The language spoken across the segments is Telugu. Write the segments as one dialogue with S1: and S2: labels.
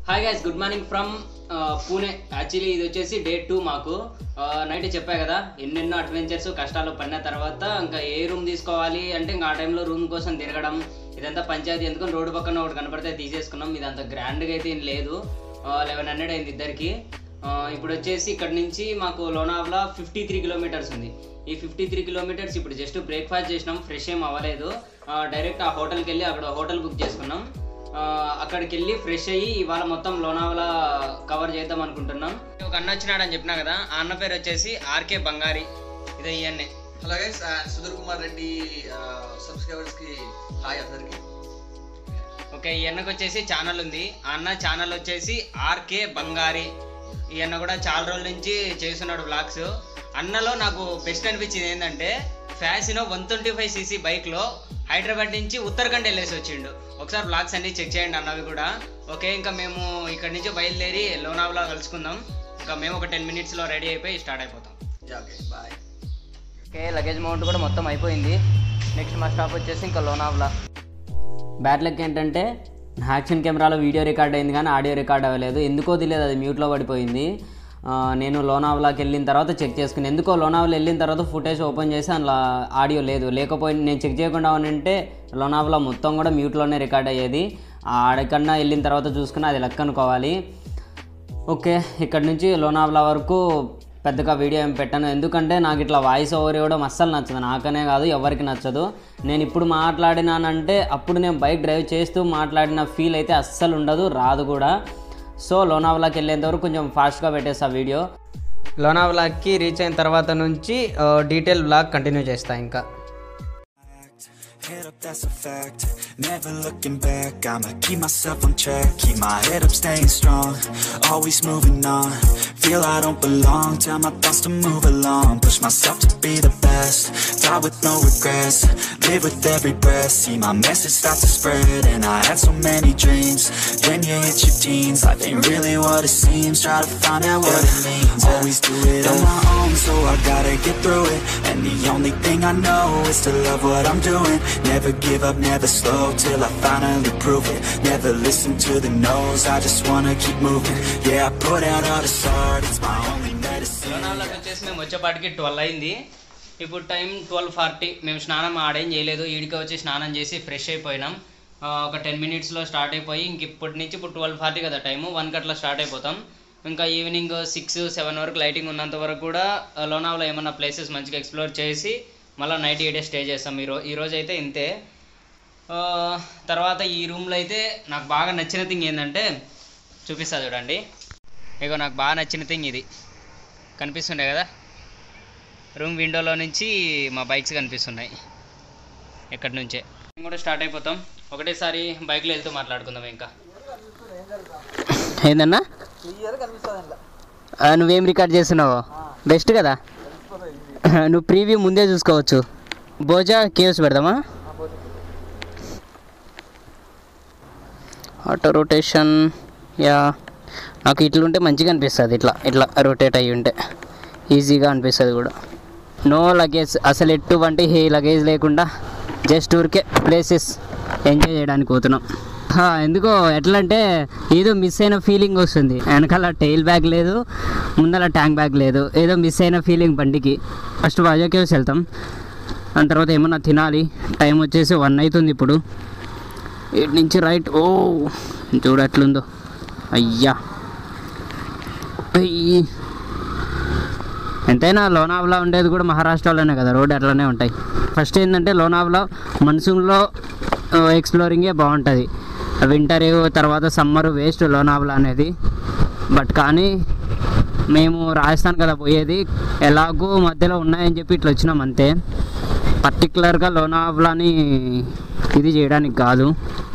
S1: Hi guys, good morning from Pune. Actually ఇది వచ్చేసి డే 2 మాకు. నైట్ చెప్పా కదా, ఎన్నెన్నో అడ్వెంచర్స్ కష్టాలు పడిన తర్వాత ఇంకా ఏ రూమ్ తీసుకోవాలి అంటే ఇంకా ఆ టైంలో రూమ్ కోసం తిరగడం ఇదంతా పంచాయతీ. ఎందుకని రోడ్డు పక్కన ఒకటి కనపడితే తీసేసుకున్నాం. ఇది అంత గ్రాండ్గా అయితే ఏం లేదు. 1100 అయింది ఇద్దరికి. ఇప్పుడు వచ్చేసి ఇక్కడ నుంచి మాకు లోనావ్లా 53 కిలోమీటర్స్ ఉంది. ఈ 53 కిలోమీటర్స్ ఇప్పుడు జస్ట్ బ్రేక్ఫాస్ట్ చేసినాం, ఫ్రెష్ ఏం అవ్వలేదు. డైరెక్ట్ ఆ హోటల్కి వెళ్ళి అక్కడ హోటల్ బుక్ చేసుకున్నాం. అక్కడికి వెళ్ళి ఫ్రెష్ అయ్యి ఇవాళ మొత్తం లోనావలా కవర్ చేద్దాం అనుకుంటున్నాం. ఒక అన్న వచ్చినాడు అని చెప్పినా కదా, ఆ అన్న పేరు వచ్చేసి ఆర్కే బంగారి. ఇదే ఈయన్నే.
S2: Hello guys, Sudheer Kumar Reddy subscribers కి హాయ్ అందరికి.
S1: ఓకే, ఈ అన్నకు వచ్చేసి ఛానల్ ఉంది. ఆ అన్న ఛానల్ వచ్చేసి ఆర్కే బంగారి. ఈ అన్న కూడా చాలా రోజుల నుంచి చేస్తున్నాడు వ్లాగ్స్. అన్నలో నాకు బెస్ట్ అనిపించింది ఏంటంటే ఫ్యాసినో 125cc బైక్లో హైదరాబాద్ నుంచి ఉత్తరాఖండ్ వెళ్ళేసి వచ్చిండు. ఒకసారి వ్లాగ్స్ అన్ని చెక్ చేయండి అన్నవి కూడా. ఓకే, ఇంకా మేము ఇక్కడ నుంచి బయలుదేరి లోనావ్లా కలుసుకుందాం. ఇంకా మేము ఒక 10 minutesలో రెడీ అయిపోయి స్టార్ట్ అయిపోతాం.
S2: బాయ్.
S1: ఓకే, లగేజ్ మౌంట్ కూడా మొత్తం అయిపోయింది. నెక్స్ట్ మా స్టాప్ వచ్చేసి ఇంకా లోనావ్లా. బ్యాడ్ లక్ ఏంటంటే యాక్షన్ కెమెరాలో వీడియో రికార్డ్ అయింది కానీ ఆడియో రికార్డ్ అవ్వలేదు. ఎందుకో తెలియదు, అది మ్యూట్లో పడిపోయింది. నేను లోనావ్లాకి వెళ్ళిన తర్వాత చెక్ చేసుకుని, ఎందుకో లోనావ్లా వెళ్ళిన తర్వాత ఫుటేజ్ ఓపెన్ చేసి అందులో ఆడియో లేదు. లేకపోయి నేను చెక్ చేయకుండా ఉంటే లోనావ్లా మొత్తం కూడా మ్యూట్లోనే రికార్డ్ అయ్యేది. ఆడకన్నా వెళ్ళిన తర్వాత చూసుకుని అది లెక్క అనుకోవాలి. ఓకే, ఇక్కడ నుంచి లోనావ్లా వరకు పెద్దగా వీడియో ఏం పెట్టాను. ఎందుకంటే నాకు ఇట్లా వాయిస్ ఓవర్ ఇవ్వడం అస్సలు నచ్చదు. నాకనే కాదు, ఎవరికి నచ్చదు. నేను ఇప్పుడు మాట్లాడినానంటే అప్పుడు నేను బైక్ డ్రైవ్ చేస్తూ మాట్లాడిన ఫీల్ అయితే అస్సలు ఉండదు, రాదు కూడా. సో లోనావ్లాకి వెళ్ళేంత వరకు కొంచెం ఫాస్ట్గా పెట్టేస్తా వీడియో. లోనావ్లాకి రీచ్ అయిన తర్వాత నుంచి డీటెయిల్ వ్లాగ్ కంటిన్యూ చేస్తా. ఇంకా
S3: head up, that's a fact. Never looking back, I'ma keep myself on track. Keep my head up, staying strong. Always moving on. Feel I don't belong. Tell my thoughts to move along. Push myself to be the best. Die with no regrets. Live with every breath. See my message start to spread. And I had so many dreams. Then you hit your teens. Life ain't really what it seems. Try to find out what it means. Always do it on my own, so I gotta get through it. And the only thing I know is to love what I'm doing. Never give up, never slow, till I finally prove it. Never listen to the no's, I just wanna keep moving. Yeah, I put out all this art, it's my only medicine.
S1: లోనావ్లాకి వచ్చేసి మేము వచ్చేపాటికి 12 అయింది. ఇప్పుడు టైం 12:40. మేము స్నానం ఆడేం చేయలేదు. ఈడికి వచ్చి స్నానం చేసి ఫ్రెష్ అయిపోయినాం. ఒక 10 minutesలో స్టార్ట్ అయిపోయి ఇంక ఇప్పటి నుంచి ఇప్పుడు 12:40 కదా టైము, 1 గంటల స్టార్ట్ అయిపోతాం. ఇంకా ఈవినింగ్ 6-7 వరకు లైటింగ్ ఉన్నంత వరకు కూడా లోనావ్లా ఏమన్నా ప్లేసెస్ మంచిగా ఎక్స్ప్లోర్ చేసి మళ్ళీ నైట్ ఈడే స్టే చేస్తాం. ఈరోజు అయితే ఇంతే. తర్వాత ఈ రూమ్లో అయితే నాకు బాగా నచ్చిన థింగ్ ఏంటంటే చూపిస్తా చూడండి. ఇగో నాకు బాగా నచ్చిన థింగ్ ఇది కనిపిస్తుండే కదా, రూమ్ విండోలో నుంచి మా బైక్స్ కనిపిస్తున్నాయి ఎక్కడి నుంచే. మేము కూడా స్టార్ట్ అయిపోతాం. ఒకటేసారి బైక్లో వెళ్తూ మాట్లాడుకుందాం. ఇంకా ఏందన్నా నువ్వేం రికార్డ్ చేస్తున్నావు? బెస్ట్ కదా, నువ్వు ప్రీవ్యూ ముందే చూసుకోవచ్చు. బోజా కేవ్స్ పెడదామా? ఆటో రొటేషన్, యా నాకు ఇట్లుంటే మంచిగా అనిపిస్తుంది. ఇట్లా రొటేట్ అయ్యి ఉంటే ఈజీగా అనిపిస్తుంది కూడా. నో లగేజ్, అసలు ఎటువంటి లగేజ్ లేకుండా జస్ట్ ఊరికే ప్లేసెస్ ఎంజాయ్ చేయడానికి పోతున్నాం. ఎందుకో ఎట్లా అంటే ఏదో మిస్ అయిన ఫీలింగ్ వస్తుంది. వెనకాల టైల్ బ్యాగ్ లేదు, ముందర ట్యాంక్ బ్యాగ్ లేదు, ఏదో మిస్ అయిన ఫీలింగ్ బండికి. ఫస్ట్ వాజా కేవ్స్ వెళ్తాం, దాని తర్వాత ఏమన్నా తినాలి. టైం వచ్చేసి 1 అవుతుంది ఇప్పుడు. ఇటు నుంచి రైట్. ఓ చూడు ఎట్లుందో, అయ్యా ఎంతైనా లోనావ్లా ఉండేది కూడా మహారాష్ట్రలోనే కదా, రోడ్డు అట్లనే ఉంటాయి. ఫస్ట్ ఏంటంటే లోనావ్లా మన్సూన్లో ఎక్స్ప్లోరింగే బాగుంటుంది. వింటర్ తర్వాత సమ్మర్ వేస్ట్ లోనావ్లా అనేది. బట్ కానీ మేము రాజస్థాన్ కదా పోయేది, ఎలాగో మధ్యలో ఉన్నాయని చెప్పి ఇట్లా వచ్చినాం అంతే. పర్టికులర్గా లోనావ్లాని ఇది చేయడానికి కాదు.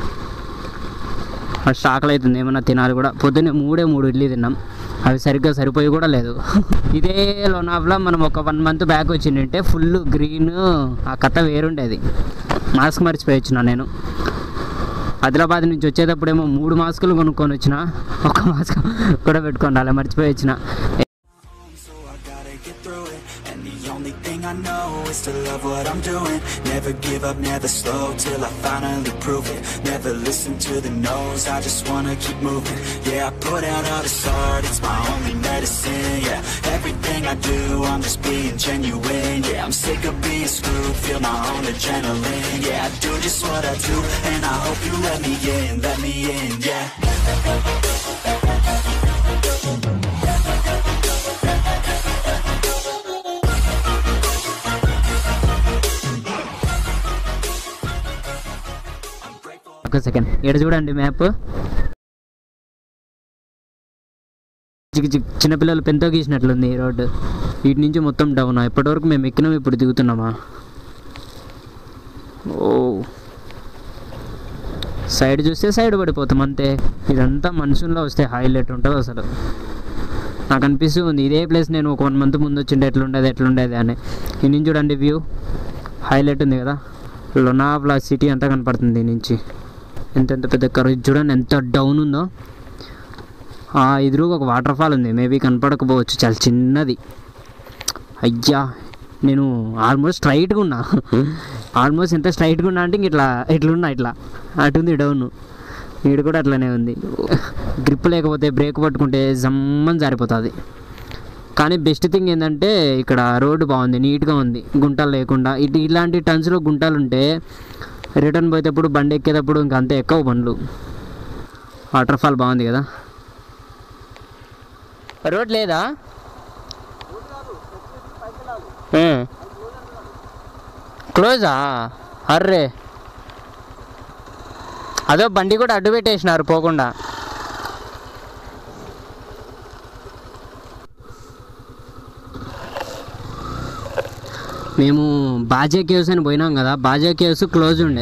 S1: ఫస్ట్ ఆకలి అవుతుంది, ఏమన్నా తినాలి కూడా. పొద్దున్నే 3 ఇడ్లీ తిన్నాం, అవి సరిగ్గా సరిపోయి కూడా లేదు. ఇదే లోనావ్లా మనం ఒక 1 month బ్యాక్ వచ్చిందంటే ఫుల్ గ్రీన్, ఆ కథ వేరుండేది. మాస్క్ మర్చిపోయి నేను. ఆదిలాబాద్ నుంచి వచ్చేటప్పుడేమో 3 మాస్కులు కొనుక్కొని వచ్చిన, 1 మాస్క్ కూడా పెట్టుకొని అలా మర్చిపోయి వచ్చిన.
S3: I know is chance to love what I'm doing. Never give up, never slow, till I finally prove it. Never listen to the no's, I just wanna keep moving. Yeah, I put out all this art, it's my only medicine. Yeah, everything I do, I'm just being genuine. Yeah, I'm sick of being screwed, feel my own adrenaline. Yeah, I do just what I do, and I hope you let me in, yeah.
S1: ఒక సెకండ్ ఇక్కడ చూడండి మ్యాప్. చిన్నపిల్లలు పెంతో గీసినట్లుంది రోడ్డు. వీటి నుంచి మొత్తం డౌన్. ఇప్పటివరకు మేము ఎక్కినాం, ఇప్పుడు దిగుతున్నామా? ఓ సైడ్ చూస్తే సైడ్ పడిపోతాం అంతే. ఇదంతా మనుషుల్లో వస్తే హైలైట్ ఉంటుంది అసలు. నాకు అనిపిస్తుంది ఇదే ప్లేస్ నేను ఒక 1 month ముందు వచ్చిండే ఎట్లుండేది అని. ఈ నుంచి చూడండి వ్యూ హైలైట్ ఉంది కదా. లోనావ్లా సిటీ అంతా కనపడుతుంది దీని నుంచి. ఎంత పెద్ద కర్వ్ చూడండి, ఎంత డౌన్ ఉందో. ఎదురుగా ఒక వాటర్ ఫాల్ ఉంది, మేబీ కనపడకపోవచ్చు, చాలా చిన్నది. అయ్యా నేను ఆల్మోస్ట్ స్ట్రైట్గా ఉన్నా. ఆల్మోస్ట్ ఎంత స్ట్రైట్గా ఉన్నా అంటే ఇట్లున్నా, ఇట్లా అటుంది డౌన్. వీడు కూడా అట్లనే ఉంది. గ్రిప్ లేకపోతే బ్రేక్ పట్టుకుంటే జమ్మని జారిపోతుంది. కానీ బెస్ట్ థింగ్ ఏంటంటే ఇక్కడ రోడ్డు బాగుంది, నీట్గా ఉంది, గుంటలు లేకుండా. ఇలాంటి టన్స్లో గుంటలు ఉంటే రిటర్న్ పోయేటప్పుడు బండి ఎక్కేటప్పుడు ఇంకా అంతే ఎక్కువ బండ్లు. వాటర్ ఫాల్ బాగుంది కదా. రోడ్ లేదా? క్లోజా? అర్రే అదో బండి కూడా అడ్డు పెట్టేసినారు పోకుండా. మేము బాజా కేవ్స్ అని పోయినాం కదా, బాజా కేవ్స్ క్లోజ్ ఉండే.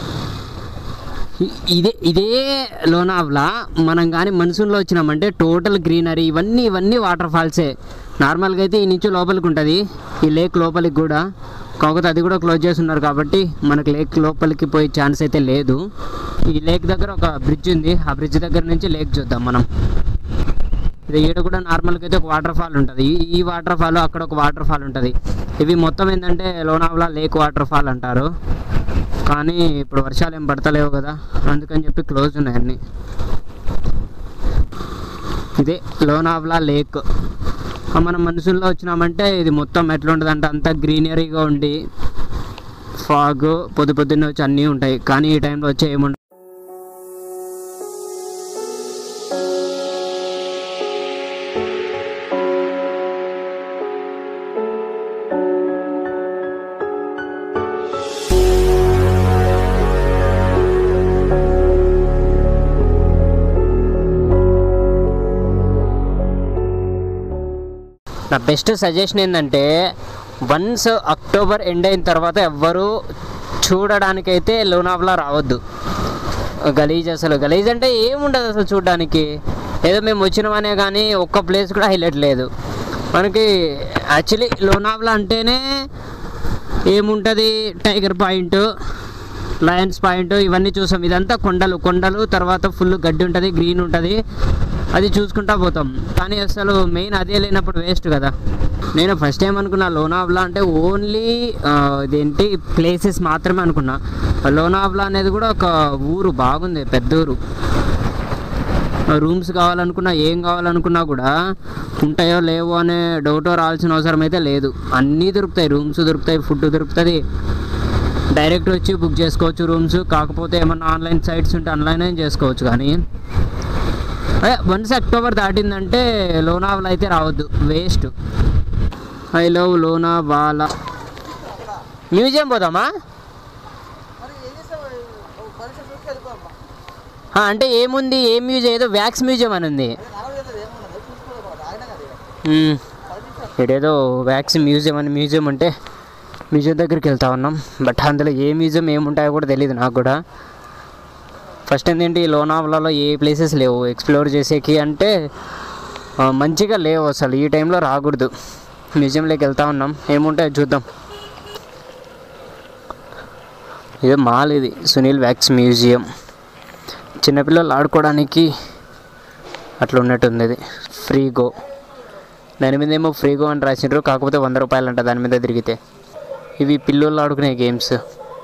S1: ఇదే లోనావ్లా. మనం కానీ మన్సూన్లో వచ్చినామంటే టోటల్ గ్రీనరీ, ఇవన్నీ వాటర్ ఫాల్సే. నార్మల్గా అయితే ఈ నుంచి లోపలికి ఉంటుంది, ఈ లేక్ లోపలికి కూడా. కాకపోతే అది కూడా క్లోజ్ చేసి ఉన్నారు కాబట్టి మనకు లేక్ లోపలికి పోయే ఛాన్స్ అయితే లేదు. ఈ లేక్ దగ్గర ఒక బ్రిడ్జ్ ఉంది, ఆ బ్రిడ్జ్ దగ్గర నుంచి లేక్ చూద్దాం మనం. ఈడ కూడా నార్మల్గా అయితే ఒక వాటర్ ఫాల్ ఉంటుంది. ఈ వాటర్ ఫాల్, అక్కడ ఒక వాటర్ ఫాల్ ఉంటుంది. ఇవి మొత్తం ఏంటంటే లోనావ్లా లేక్ వాటర్ ఫాల్ అంటారు. కానీ ఇప్పుడు వర్షాలు ఏం పడతలేవు కదా, అందుకని చెప్పి క్లోజ్ ఉన్నాయి అన్నీ. ఇదే లోనావ్లా లేక్. మనం మనుషుల్లో వచ్చినామంటే ఇది మొత్తం ఎట్లుంటుందంటే అంతా గ్రీనరీగా ఉండి ఫాగ్ పొద్దున్నే వచ్చి అన్నీ ఉంటాయి. కానీ ఈ టైంలో వచ్చే ఏముండదు. నా బెస్ట్ సజెషన్ ఏంటంటే వన్స్ అక్టోబర్ ఎండ్ అయిన తర్వాత ఎవ్వరూ చూడడానికైతే లోనావ్లా రావద్దు. గలీజ్, అసలు గలీజ్ అంటే ఏముండదు అసలు చూడడానికి. ఏదో మేము వచ్చినామనే కానీ ఒక్క ప్లేస్ కూడా హైలైట్ లేదు మనకి. యాక్చువల్లీ లోనావ్లా అంటేనే ఏముంటుంది, టైగర్ పాయింట్, లయన్స్ పాయింట్, ఇవన్నీ చూసాం. ఇదంతా కొండలు, తర్వాత ఫుల్ గడ్డి ఉంటుంది, గ్రీన్ ఉంటుంది, అది చూసుకుంటా పోతాం. కానీ అసలు మెయిన్ అదే లేనప్పుడు వేస్ట్ కదా. నేను ఫస్ట్ టైం అనుకున్నా లోనావ్లా అంటే ఓన్లీ ఇదేంటి ప్లేసెస్ మాత్రమే అనుకున్నా. లోనావ్లా అనేది కూడా ఒక ఊరు, బాగుంది, పెద్ద ఊరు. రూమ్స్ కావాలనుకున్నా, ఏం కావాలనుకున్నా కూడా ఉంటాయో లేవో అనే డౌటో రావాల్సిన అవసరం అయితే లేదు. అన్నీ దొరుకుతాయి, రూమ్స్ దొరుకుతాయి, ఫుడ్ దొరుకుతుంది. డైరెక్ట్ వచ్చి బుక్ చేసుకోవచ్చు రూమ్స్. కాకపోతే ఏమన్నా ఆన్లైన్ సైట్స్ ఉంటే ఆన్లైన్ చేసుకోవచ్చు. కానీ వన్స్ అక్టోబర్ దాటిందంటే లోనావ్లా అయితే రావద్దు, waste. I love Lonavala. Museum పోదామా? అంటే ఏముంది, ఏం మ్యూజియం? ఏదో వ్యాక్స్ మ్యూజియం అని ఉంది. ఇదేదో వ్యాక్స్ మ్యూజియం అని మ్యూజియం అంటే మ్యూజియం దగ్గరికి వెళ్తా ఉన్నాం. బట్ అందులో ఏ మ్యూజియం ఏముంటాయో కూడా తెలియదు నాకు కూడా. ఫస్ట్ ఏంటంటే ఈ లోనావ్లాలో ఏ ప్లేసెస్ లేవు ఎక్స్ప్లోర్ చేసేకి, అంటే మంచిగా లేవు అసలు. ఈ టైంలో రాకూడదు. మ్యూజియంలోకి వెళ్తా ఉన్నాం, ఏముంటాయో చూద్దాం. ఇదే మాల్, ఇది సునీల్ వ్యాక్స్ మ్యూజియం. చిన్నపిల్లలు ఆడుకోవడానికి అట్లా ఉన్నట్టుంది. ఇది ఫ్రీ గో, దాని మీద ఏమో ఫ్రీ గో అని రాసిండ్రు. కాకపోతే 100 రూపాయలు అంట దాని మీద తిరిగితే. ఇవి పిల్లోళ్ళు ఆడుకునే గేమ్స్.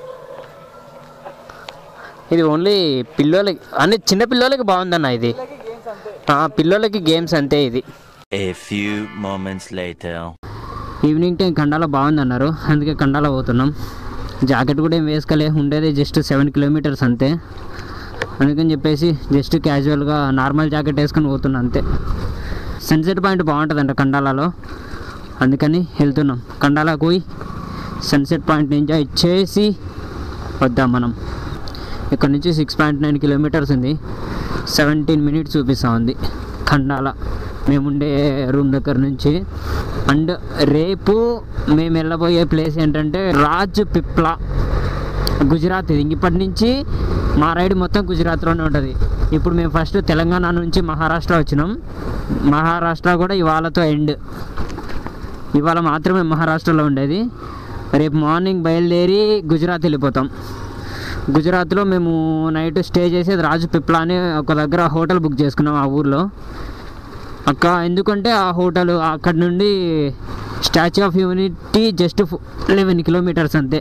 S1: ఇది ఓన్లీ పిల్లోలకి అన్ని చిన్న పిల్లోలకి బాగుందన్న ఇది. పిల్లోలకి గేమ్స్ అంతే ఇది.
S4: A few moments later.
S1: Evening time Khandala బాగుందన్నారు, అందుకే కండాల పోతున్నాం. జాకెట్ కూడా ఏం వేసుకోలే, ఉండేది జస్ట్ 7 కిలోమీటర్స్ అంతే. అందుకని చెప్పేసి జస్ట్ క్యాజువల్గా నార్మల్ జాకెట్ వేసుకొని పోతున్నాం అంతే. సన్సెట్ పాయింట్ బాగుంటుందంట కండాలలో, అందుకని వెళ్తున్నాం. కండాలకు పోయి సన్సెట్ పాయింట్ ఎంజాయ్ చేసి వద్దాం మనం. ఇక్కడ నుంచి 6.9 కిలోమీటర్స్ ఉంది, 17 మినిట్స్ చూపిస్తూ ఉంది ఖండాల మేముండే రూమ్ దగ్గర నుంచి. అండ్ రేపు మేము వెళ్ళబోయే ప్లేస్ ఏంటంటే రాజ్పిప్లా, గుజరాత్. ఇది ఇప్పటి నుంచి మా రైడ్ మొత్తం గుజరాత్లోనే ఉంటుంది. ఇప్పుడు మేము ఫస్ట్ తెలంగాణ నుంచి మహారాష్ట్ర వచ్చినాం. మహారాష్ట్ర కూడా ఇవాళతో ఎండ్. ఇవాళ మాత్రమే మహారాష్ట్రలో ఉండేది. రేపు మార్నింగ్ బయలుదేరి గుజరాత్ వెళ్ళిపోతాం. గుజరాత్లో మేము నైట్ స్టే చేసేది రాజ్పిప్లా అని ఒక దగ్గర హోటల్ బుక్ చేసుకున్నాం ఆ ఊర్లో. ఎందుకంటే ఆ హోటల్ అక్కడ నుండి Statue of Unity just 11 kilometres అంతే.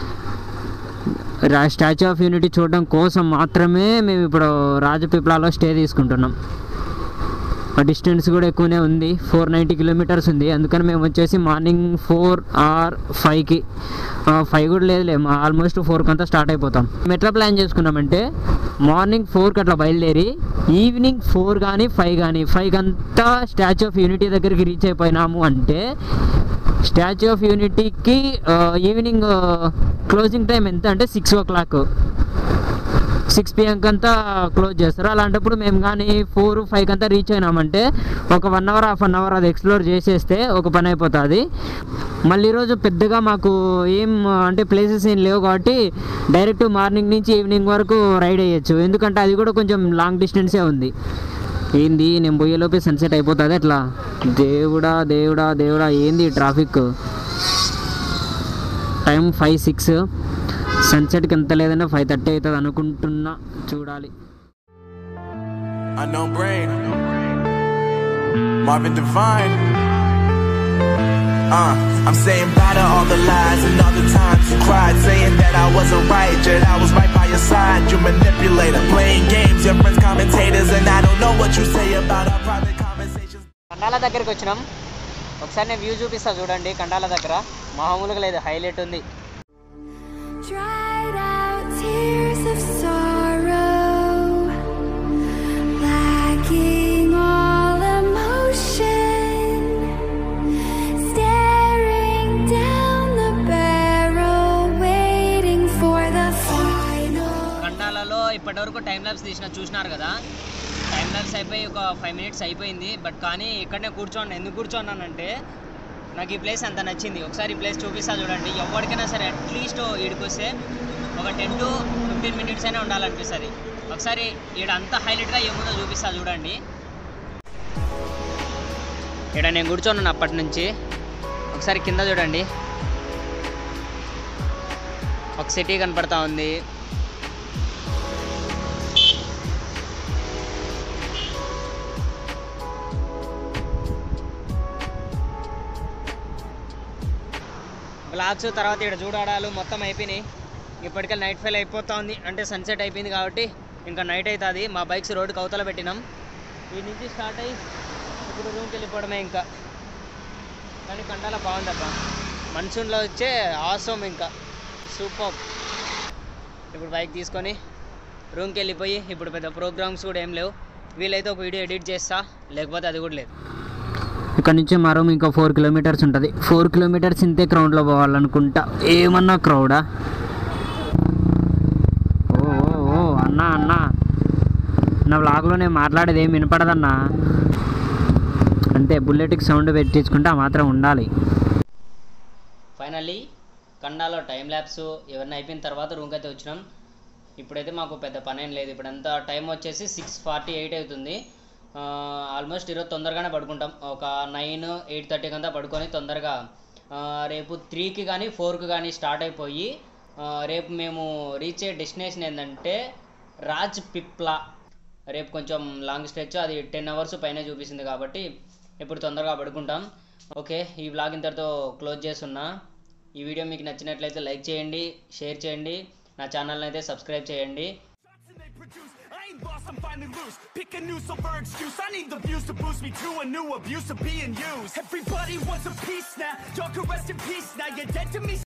S1: స్టాచ్యూ ఆఫ్ యూనిటీ చూడడం కోసం మాత్రమే మేము ఇప్పుడు రాజపిప్లాలో స్టే తీసుకుంటున్నాం. డిస్టెన్స్ కూడా ఎక్కువనే ఉంది, 490 కిలోమీటర్స్ ఉంది. అందుకని మేము వచ్చేసి మార్నింగ్ 4 or 5కి, 5 కూడా లేదులే, ఆల్మోస్ట్ 4కి అంతా స్టార్ట్ అయిపోతాం. మేము ఎట్లా ప్లాన్ చేసుకున్నామంటే మార్నింగ్ 4కి అట్లా బయలుదేరి ఈవినింగ్ 4 కానీ 5 కానీ 5కి అంతా స్టాచ్యూ ఆఫ్ యూనిటీ దగ్గరికి రీచ్ అయిపోయినాము అంటే స్టాచ్యూ ఆఫ్ యూనిటీకి ఈవినింగ్ క్లోజింగ్ టైం ఎంత అంటే 6 o'clock, 6 PM అంతా క్లోజ్ చేస్తారు. అలాంటప్పుడు మేము కానీ 4, 5 అంతా రీచ్ అయినామంటే ఒక 1 hour, ½ an hour అది ఎక్స్ప్లోర్ చేసేస్తే ఒక పని అయిపోతుంది. మళ్ళీ ఈరోజు పెద్దగా మాకు ఏం అంటే ప్లేసెస్ ఏం లేవు కాబట్టి డైరెక్ట్ మార్నింగ్ నుంచి ఈవినింగ్ వరకు రైడ్ అయ్యచ్చు. ఎందుకంటే అది కూడా కొంచెం లాంగ్ డిస్టెన్సే ఉంది. ఏంది నేను పోయేలోపే సన్సెట్ అయిపోతుంది అట్లా. దేవుడా దేవుడా దేవుడా, ఏంది ట్రాఫిక్. టైం 5-6, సన్సెట్కి ఎంత లేదన్నా 5:30 అవుతుంది అనుకుంటున్నా, చూడాలి.
S5: Unknown Brain, Marvin Devine. I'm saying bye to all the lies and all the times you cried, saying that I wasn't right, yet I was right by your side. You manipulator, playing games, your friends commentators, and I don't know what you say about our private conversations.
S1: కండాల దగ్గరికి వచ్చినాం. ఒకసారి నేను వ్యూ చూపిస్తా చూడండి. కండాల దగ్గర మామూలుగా లేదు, హైలైట్ ఉంది.
S6: Dried out tears of sorrow, lacking all emotion, staring down the barrel, waiting for the final.
S1: కండాలలో ఇప్పటివరకు టైం ల్యాబ్స్ చూసినారు కదా. టైం ల్యాబ్స్ అయిపోయి ఒక 5 minutes అయిపోయింది. బట్ కానీ ఇక్కడనే కూర్చోండి. ఎందుకు కూర్చోన్నానంటే నాకు ఈ ప్లేస్ అంత నచ్చింది. ఒకసారి ఈ ప్లేస్ చూపిస్తా చూడండి. ఎవరికైనా సరే అట్లీస్ట్ ఈడికి వస్తే ఒక 10 to 15 minutes అయినా ఉండాలనిపిస్తుంది. ఒకసారి ఈడ అంతా హైలైట్గా ఏముందో చూపిస్తా చూడండి. ఇక్కడ నేను కూర్చోన్నాను అప్పటి నుంచి. ఒకసారి కింద చూడండి, ఒక సిటీ కనపడతా ఉంది. బ్లాగ్స్ తర్వాత ఇక్కడ చూడాడాలు మొత్తం అయిపోయినాయి. ఇప్పటికే నైట్ ఫెయిల్ అయిపోతూ ఉంది, అంటే సన్సెట్ అయిపోయింది కాబట్టి ఇంకా నైట్ అవుతుంది. మా బైక్స్ రోడ్డుకి అవతల పెట్టినాం. ఈ నుంచి స్టార్ట్ అయ్యి ఇప్పుడు రూమ్కి వెళ్ళిపోవడమే ఇంకా. కానీ కండాల బాగుందబ్బా, మన్సూన్లో వచ్చే ఆసమ్, ఇంకా సూపర్. ఇప్పుడు బైక్ తీసుకొని రూమ్కి వెళ్ళిపోయి ఇప్పుడు పెద్ద ప్రోగ్రామ్స్ కూడా ఏం లేవు. వీలైతే ఒక వీడియో ఎడిట్ చేస్తా, లేకపోతే అది కూడా లేదు. ఇక్కడ నుంచి మా రూమ్ ఇంకా 4 kilometers ఉంటుంది. 4 kilometers ఇంతే క్రౌడ్లో పోవాలనుకుంటా. ఏమన్నా క్రౌడా? ఓ అన్నా అన్నా, నా వ్లాగ్లో నేను మాట్లాడేది ఏం వినపడదన్నా. అంటే బుల్లెట్కి సౌండ్ పెట్టించుకుంటే ఆ మాత్రం ఉండాలి. ఫైనల్లీ కండాలో టైం ల్యాబ్స్ ఎవరిని అయిపోయిన తర్వాత రూమ్కి అయితే వచ్చినాం. ఇప్పుడైతే మాకు పెద్ద పని ఏం లేదు. ఇప్పుడంతా టైం వచ్చేసి 6:48 అవుతుంది. ఆల్మోస్ట్ ఈరోజు తొందరగానే పడుకుంటాం. ఒక 9, 8:30 అంతా పడుకొని తొందరగా రేపు 3కి కానీ 4కి కానీ స్టార్ట్ అయిపోయి రేపు మేము రీచ్ అయ్యే డెస్టినేషన్ ఏంటంటే రాజ్పిప్లా. రేపు కొంచెం లాంగ్ స్ట్రెచ్, అది 10 hours పైన చూపిస్తుంది కాబట్టి ఇప్పుడు తొందరగా పడుకుంటాం. ఓకే, ఈ వ్లాగ్ ఇంతటితో క్లోజ్ చేస్తున్నా. ఈ వీడియో మీకు నచ్చినట్లయితే లైక్ చేయండి, షేర్ చేయండి, నా ఛానల్ని అయితే సబ్స్క్రైబ్ చేయండి.
S5: I ain't lost, I'm finally loose. Pick a new silver excuse. I need the views to boost me to a new abuse of being used. Everybody wants a piece now. Y'all can rest in peace now. You're dead to me.